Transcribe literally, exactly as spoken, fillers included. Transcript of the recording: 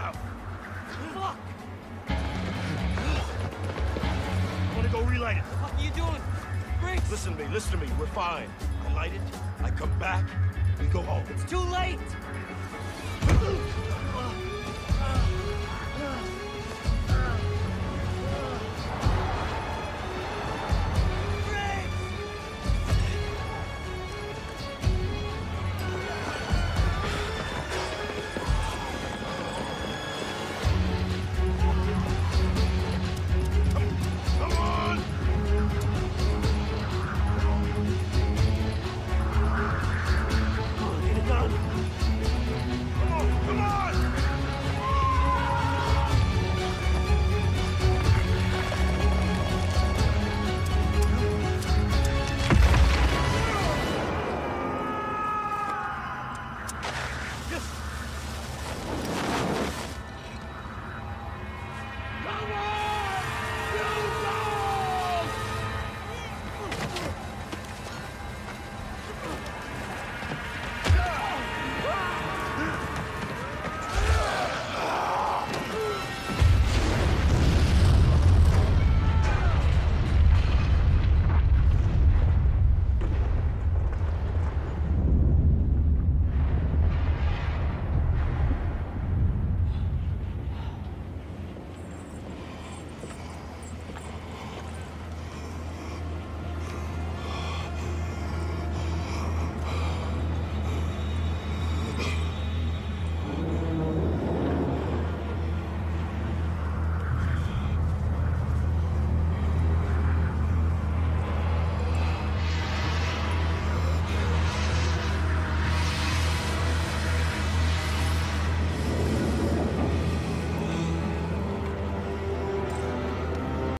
Fuck! I'm gonna go relight it. What the fuck are you doing? Briggs! Listen to me, listen to me. We're fine. I light it, I come back, we go home. It's too late!